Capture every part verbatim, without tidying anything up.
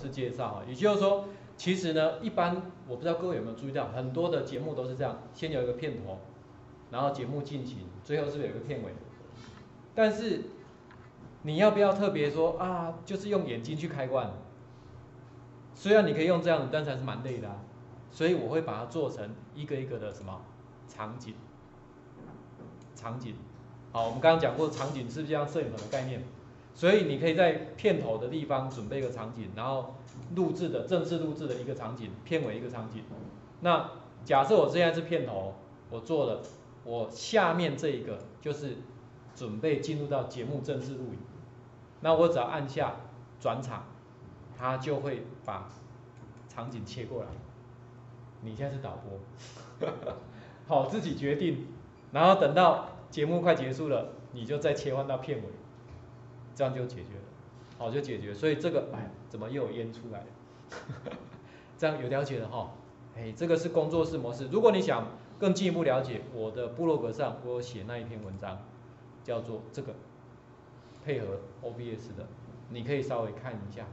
式介绍啊，也就是说，其实呢，一般我不知道各位有没有注意到，很多的节目都是这样，先有一个片头，然后节目进行，最后是不是有一个片尾？但是你要不要特别说啊，就是用眼睛去开罐？虽然你可以用这样的，但是还是蛮累的啊。所以我会把它做成一个一个的什么场景，场景。好，我们刚刚讲过场景是不是像摄影棚的概念？所以你可以在片头的地方准备一个场景，然后录制的正式录制的一个场景，片尾一个场景。那假设我现在是片头，我做了，我下面这一个就是准备进入到节目正式录影。那我只要按下转场，它就会把场景切过来。你现在是导播，好，自己决定。然后等到节目快结束了，你就再切换到片尾。这样就解决了，好就解决。所以这个哎，怎么又有烟出来了？这样有了解了哈。哎，这个是工作室模式。如果你想更进一步了解，我的部落格上我有写那一篇文章，叫做这个配合 O B S 的，你可以稍微看一下。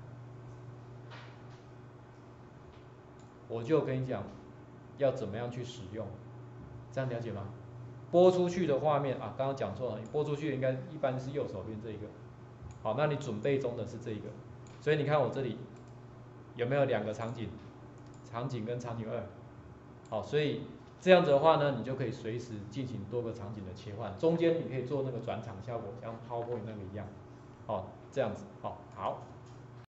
我就跟你讲要怎么样去使用，这样了解吗？播出去的画面啊，刚刚讲错了，播出去应该一般是右手边这一个。好，那你准备中的是这一个，所以你看我这里有没有两个场景？场景跟场景二。好，所以这样子的话呢，你就可以随时进行多个场景的切换，中间你可以做那个转场效果，像 PowerPoint 那个一样。好，这样子，好，好。